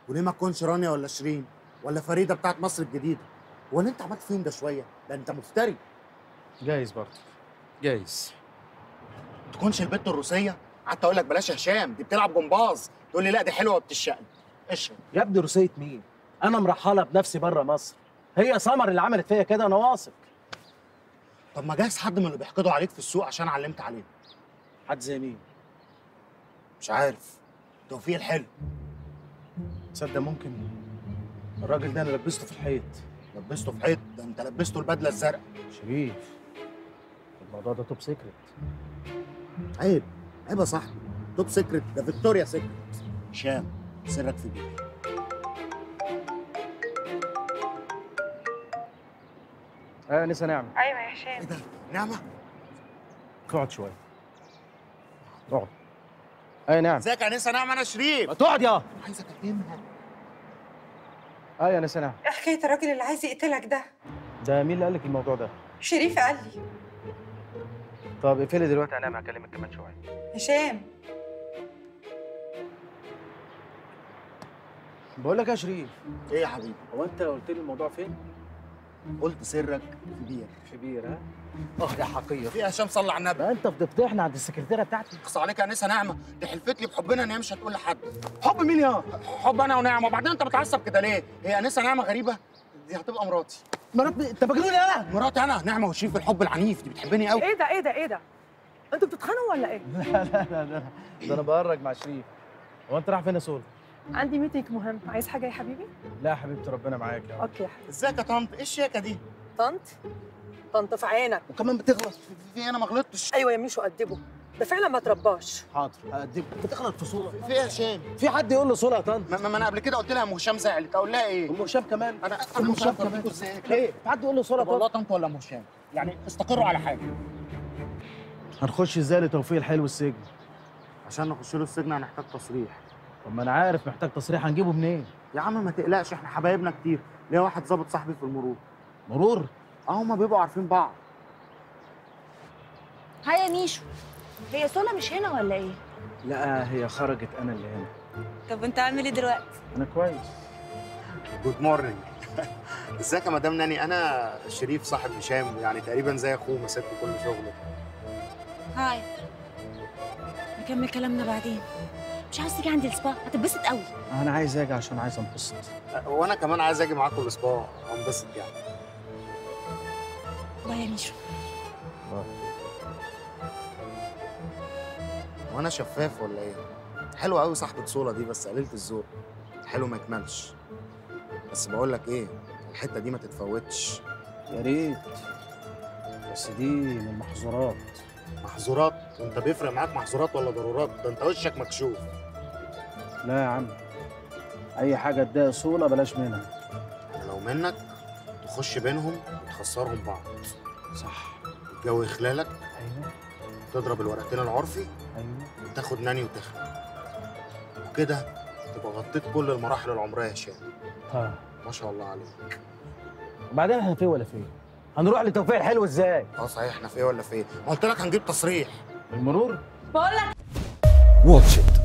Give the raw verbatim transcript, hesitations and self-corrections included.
وليه ما تكونش رانيا ولا شيرين ولا فريده بتاعت مصر الجديده؟ هو اللي انت عملت فيهم ده شويه؟ ده انت مفتري. جايز برضه، جايز. تكونش البت الروسيه؟ قعدت اقول لك بلاش هشام، دي بتلعب جمباز، تقول لي لا دي حلوه وبتشقلب. اشرب يا ابني روسية مين؟ أنا مرحلة بنفسي بره مصر. هي سمر اللي عملت فيا كده، أنا واثق. طب ما جايز حد من اللي بيحقدوا عليك في السوق عشان علمت عليهم. حد زي مين؟ مش عارف. توفيق الحلو. تصدق ممكن الراجل ده أنا لبسته في الحيط. لبسته في حيط؟ ده انت لبسته البدله الزرقاء. شريف، الموضوع ده توب سيكريت. عيب عيب يا صاحبي. توب سيكريت ده فيكتوريا سيكريت. هشام سرك في بيتك. ايوه يا نسا نعمة. ايوه يا هشام. ايه ده؟ نعمه؟ اقعد شوية. اقعد. ايوه نعم. ازيك يا نسا نعمه؟ انا شريف. ما تقعد يا. عايز اكلمها. ايوه يا نسا نعمة. ايه حكايه الراجل اللي عايز يقتلك ده؟ ده مين اللي قال لك الموضوع ده؟ شريف قال لي. طب اقفلي دلوقتي، هنام هكلمك كمان شوية. هشام. بقول لك يا شريف، ايه يا حبيبي؟ هو انت قلت لي الموضوع فين؟ قلت سرك كبير. في بير. ها؟ اه يا حقير. في هشام صلى على النبي. ما انت فضفتحنا عند السكرتيره بتاعتي. اقص عليك يا نسا نعمه، دي حلفت لي بحبنا ان هي مش هتقول لحد. حب مين يا؟ حب انا ونعمه. وبعدين انت بتعصب كده ليه؟ هي انسه نعمه غريبه؟ دي هتبقى مراتي. مرات مين؟ انت مجنون يا انا؟ مراتي انا نعمه وشريف الحب العنيف، دي بتحبني قوي. ايه ده ايه ده ايه ده؟ انتوا بتتخانقوا ولا ايه؟ لا لا لا لا، ده انا بهرج مع شريف. هو انت رايح فين يا سول؟ عندي ميتنج مهم، عايز حاجه يا حبيبي؟ لا يا حبيبتي ربنا معاك يا رب. اوكي يا حبيبي. ازيك يا طنط؟ ايه الشياكه دي؟ طنط؟ طنط في عينك. وكمان بتغلط في, في انا ما غلطتش. ايوه يا ميشو قدبه، ده فعلا ما ترباش. حاضر هقدمك. بتغلط في صوره. في ايه يا هشام؟ في حد يقول له صوره يا طنط؟ ما, ما انا قبل كده قلت لها ام هشام زعلت، اقول لها ايه؟ ام هشام كمان؟ انا ام انا هشام مش كمان ازاي؟ ليه؟ في حد يقول له صوره طب والله طنط؟ طنط ولا ام هشام؟ يعني استقروا على حاجه. هنخش ازاي لتوفيق الحلو السجن؟ عشان نخش له السجن هنحتاج تصريح. طب ما انا عارف محتاج تصريح، هنجيبه منين؟ يا عم ما تقلقش، احنا حبايبنا كتير. ليا واحد ظابط صاحبي في المرور. مرور؟ اه هما بيبقوا عارفين بعض. هيا يا ميشو، هي سولا مش هنا ولا ايه؟ لا هي خرجت، انا اللي هنا. طب انت عامل ايه دلوقتي؟ انا كويس. جود مورنينج. ازيك يا مدام ناني؟ انا شريف صاحب هشام، يعني تقريبا زي اخوه، مسكت كل شغله. هاي، نكمل كلامنا بعدين. مش عاوز تيجي عندي السبا؟ هتتبسط قوي. انا عايز اجي عشان عايز انبسط. وانا كمان عايز اجي معاكم الاسبوع انبسط يعني. باي يا ميشو. وانا شفاف ولا ايه؟ حلوه قوي صاحبة صولة دي، بس قليلة الذوق. حلو ما يكملش. بس بقول لك ايه، الحته دي ما تتفوتش. يا ريت، بس دي من المحظورات. محظورات؟ وانت بيفرق معاك محظورات ولا ضرورات؟ ده انت وشك مكشوف. لا يا عم، اي حاجه تضايق صوله بلاش منها. انا لو منك تخش بينهم وتخسرهم بعض. صح. الجو يخلالك. ايوه. تضرب الورقتين العرفي. ايوه. وتاخد ناني وتخلع. وكده تبقى غطيت كل المراحل العمريه يا هشام. اه ما شاء الله عليك. وبعدين احنا فين ولا فين؟ هنروح لتوفيق الحلو ازاي؟ اه صحيح، احنا في ايه ولا في ايه؟ ما قلت لك هنجيب تصريح. المرور؟ بقول لك واتش إت